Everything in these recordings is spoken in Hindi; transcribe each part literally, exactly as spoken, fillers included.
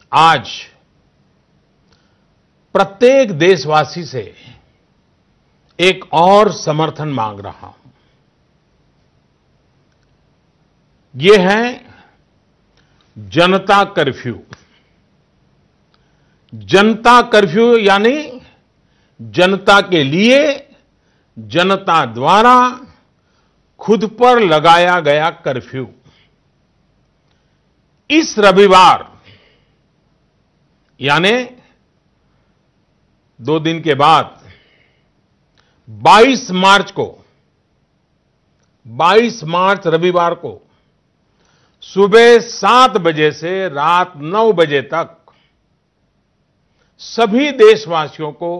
आज प्रत्येक देशवासी से एक और समर्थन मांग रहा हूं। ये है जनता कर्फ्यू। जनता कर्फ्यू यानी जनता के लिए, जनता द्वारा खुद पर लगाया गया कर्फ्यू। इस रविवार यानी दो दिन के बाद बाईस मार्च को बाईस मार्च रविवार को सुबह सात बजे से रात नौ बजे तक सभी देशवासियों को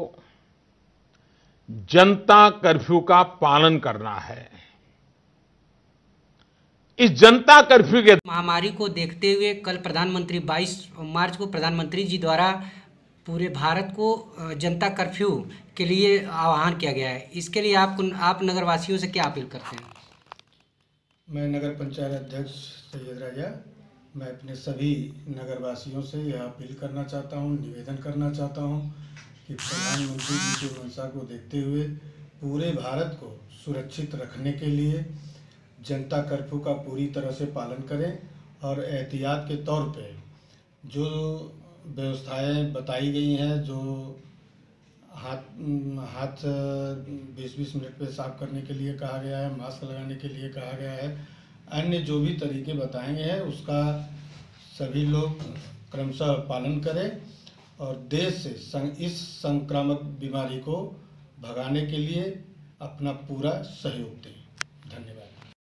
जनता कर्फ्यू का पालन करना है। इस जनता कर्फ्यू के महामारी को देखते हुए कल प्रधानमंत्री बाईस मार्च को प्रधानमंत्री जी द्वारा पूरे भारत को जनता कर्फ्यू के लिए आह्वान किया गया है। इसके लिए आप आप नगरवासियों से क्या अपील करते हैं? मैं नगर पंचायत अध्यक्ष सैयद राजा, मैं अपने सभी नगरवासियों से यह अपील करना चाहता हूं, निवेदन करना चाहता हूं कि प्रधानमंत्री जी की मंशा को देखते हुए पूरे भारत को सुरक्षित रखने के लिए जनता कर्फ्यू का पूरी तरह से पालन करें और एहतियात के तौर पे जो व्यवस्थाएं बताई गई हैं, जो हाथ हाथ बीस बीस मिनट पे साफ करने के लिए कहा गया है, मास्क लगाने के लिए कहा गया है, अन्य जो भी तरीके बताएंगे हैं उसका सभी लोग क्रमशः पालन करें और देश से इस संक्रामक बीमारी को भगाने के लिए अपना पूरा सहयोग दें।